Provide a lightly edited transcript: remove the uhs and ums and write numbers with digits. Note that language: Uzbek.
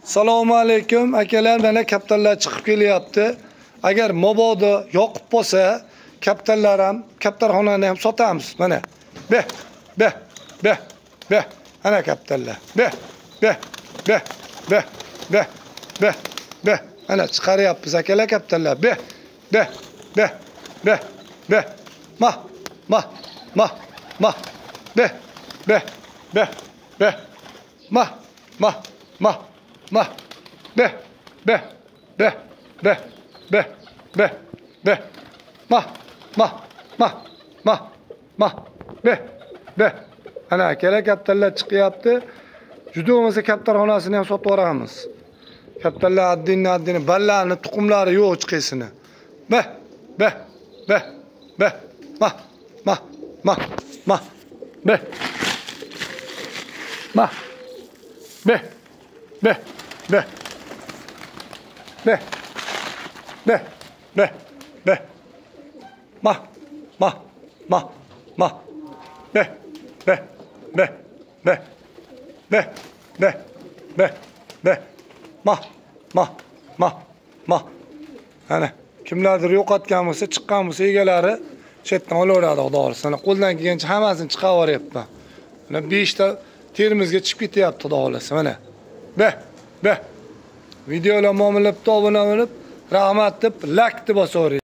Assalomu alaykum akalar, mana kaptarlar chiqib kelyapti. Agar mabodo yoqib bo'lsa, kaptarlar ham, kaptarxonani ham sotamiz. Mana. Beh. Ana kaptarlar. Beh. Ana chiqaryapmiz akalar kaptarlar. Beh. Mah. Beh. Mah. Beh. Ana akalar kaptarlar chiqyapti. Juda bo'lmasa kaptarxonasini ham sotib yuboramiz. Kaptarlar addini ballarni tuxumlari yo'q chiqisini. Beh. Ana kimlardir yo'qotgan bo'lsa, chiqqan bo'lsa egalari chetdan olaveradi, xudo xolisa. Qo'ldan kelgancha hammasini chiqaryapman. Mana 5 ta termizga chiqib ketyapti, xudo xolisa. Mana. Videolar muomala obuna bo'lib, rahmat deb like deb bosavering.